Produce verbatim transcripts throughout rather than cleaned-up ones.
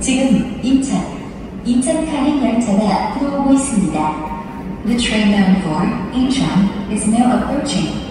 지금 인천, 인천 가는 열차가 들어오고 있습니다. The train bound for Incheon is now approaching.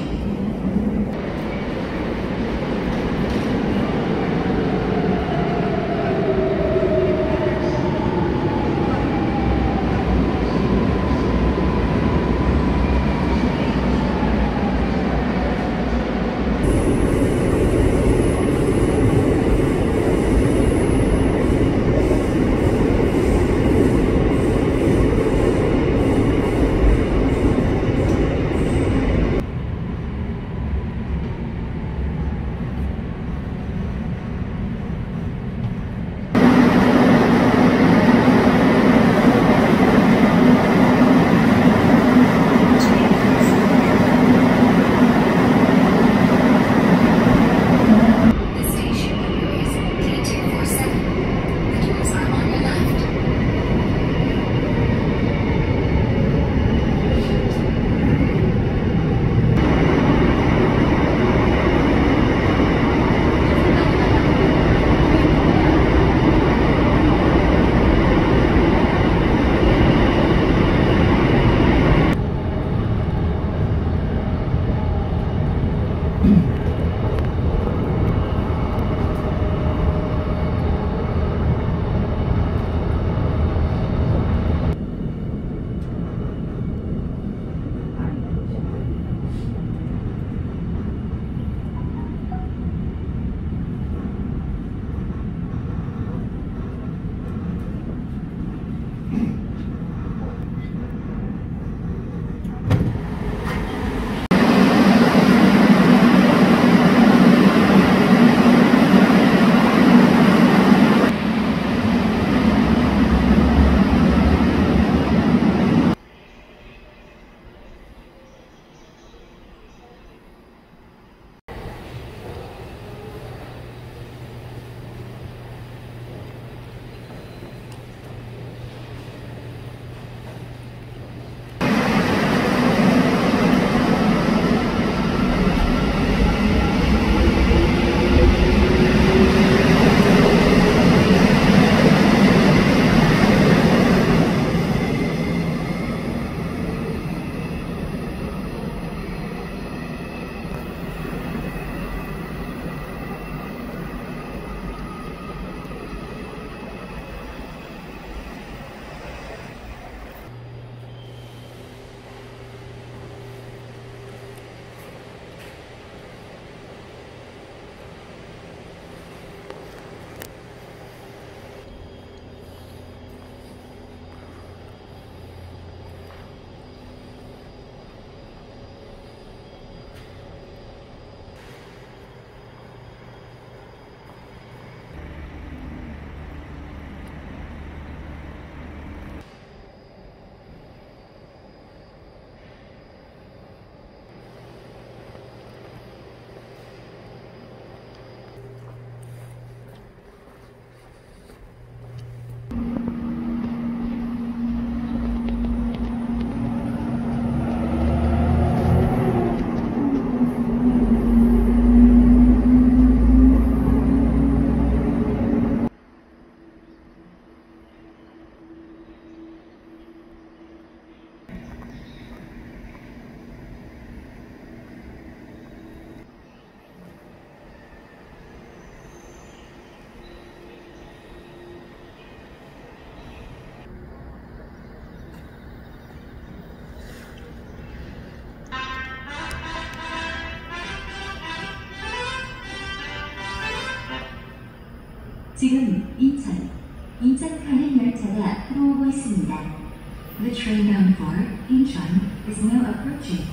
지금 인천, 인천 가는 열차가 들어오고 있습니다. The train bound for Incheon is now approaching.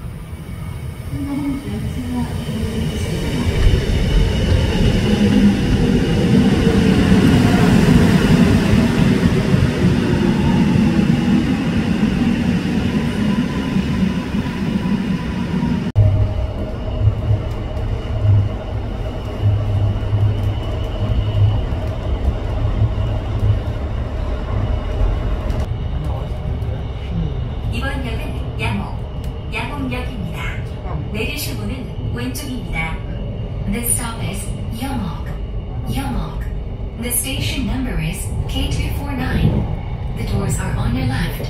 한가는 열차가 들어오고 있습니다. 내리실 문은 왼쪽입니다. This stop is Yeongok. Yeongok. The station number is K two four nine. The doors are on your left.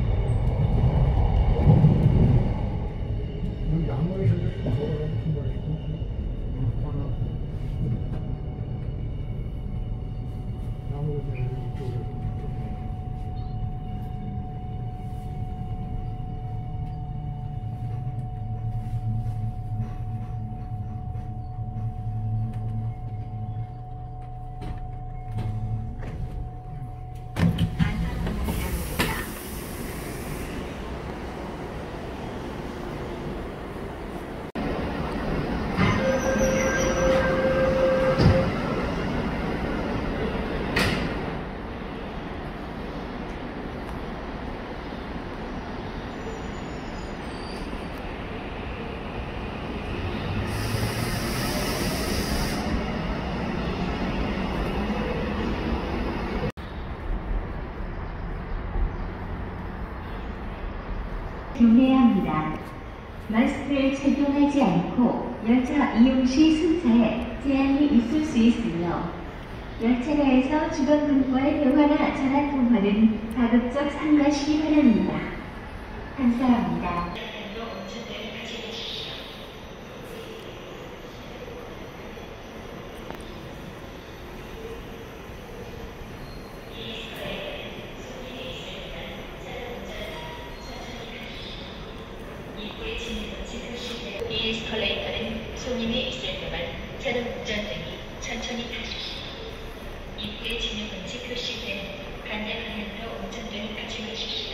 여기 양말에서 이렇게 걸어가면 정말 하나 양말에서 이쪽으로 조심해야 합니다. 마스크를 착용하지 않고 열차 이용 시 승차에 제한이 있을 수 있으며 열차내에서 주변 분과의 대화나 전화 통화는 가급적 삼가시기 바랍니다. 감사합니다. 이 에스컬레이터는 손님이 있을 때만 자동 운전되니 천천히 타십시오. 입구의 진입금지 표시된 반대 방향으로 운전대를 가져가십시오.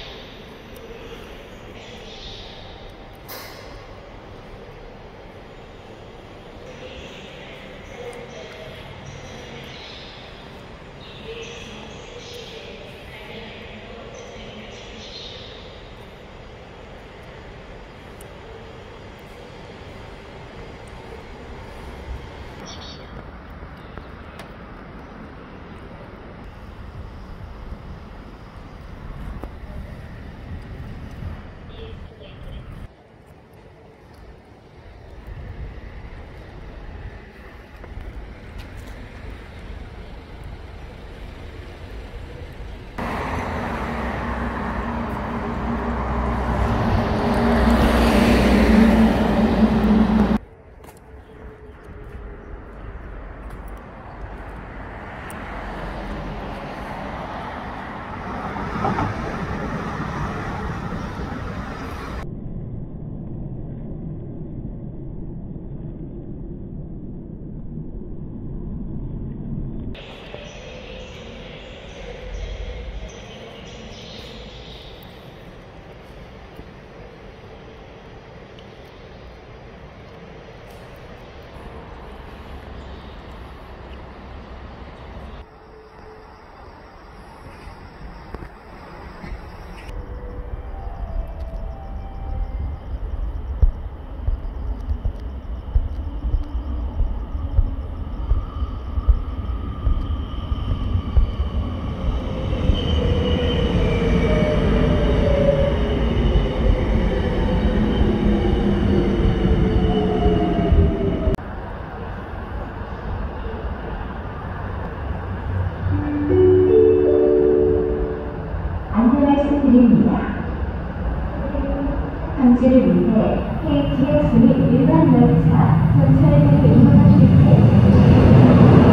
방지를 위해 케이티엑스 및 일반 열차, 전철 등을 이용하실 때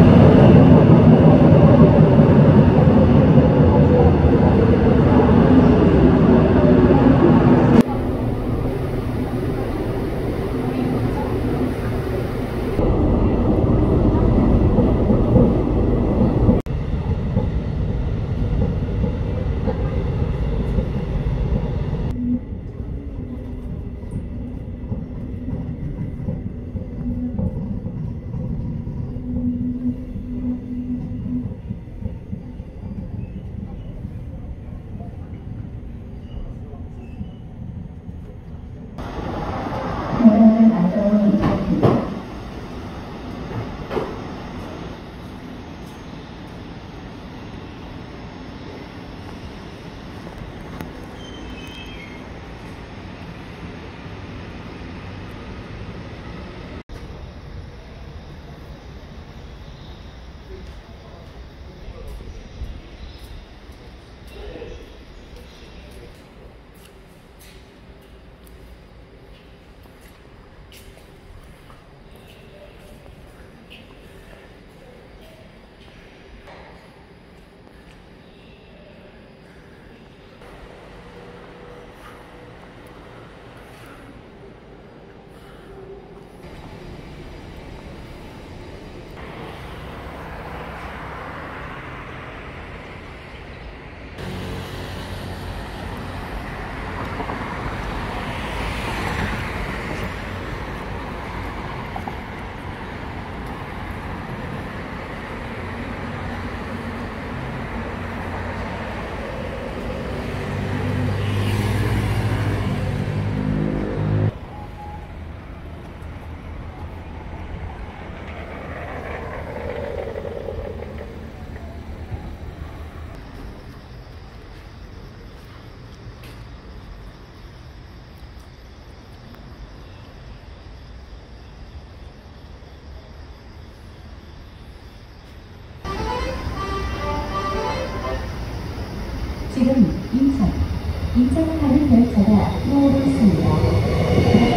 지금 인천, 인천 가는 열차가 들어오고 있습니다.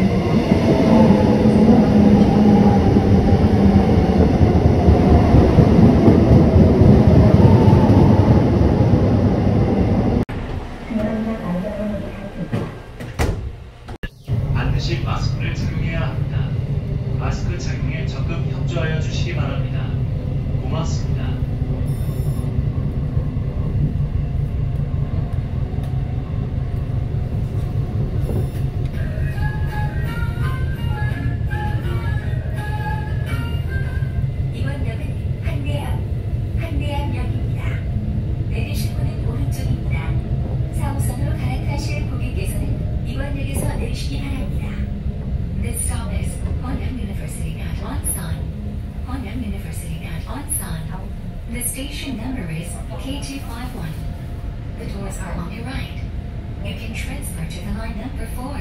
반드시 마스크를 착용해야 합니다. 마스크 착용에 적극 협조하여 주시기 바랍니다. 고맙습니다. 이번 역은 한대암, 한대암역입니다. 내리실 문은 오른쪽입니다. 사호선으로 갈아타실 고객께서는 이번 역에서 내리시기 바랍니다. This stop is Honyang University at Wonsan. Honyang University at Wonsan. The station number is K two five one. The doors are on your right. You can transfer to the line number four.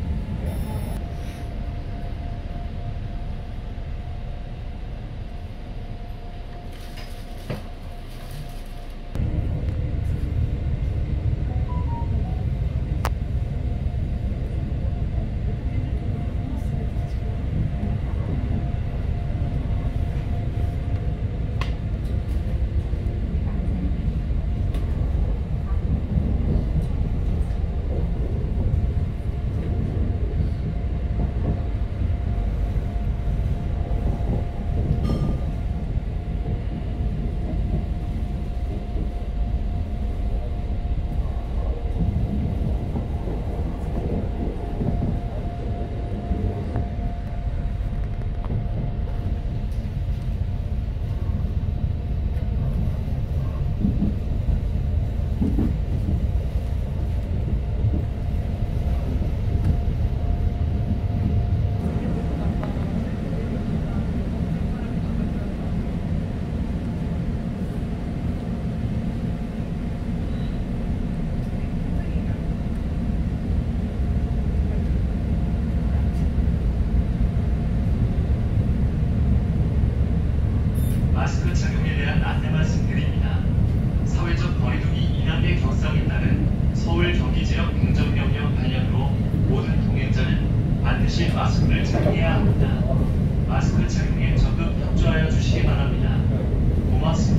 마스크 착용에 대한 안내 말씀드립니다. 사회적 거리두기 이 단계 격상에 따른 서울 경기 지역 행정명령 관련으로 모든 동행자는 반드시 마스크를 착용해야 합니다. 마스크 착용에 적극 협조하여 주시기 바랍니다. 고맙습니다.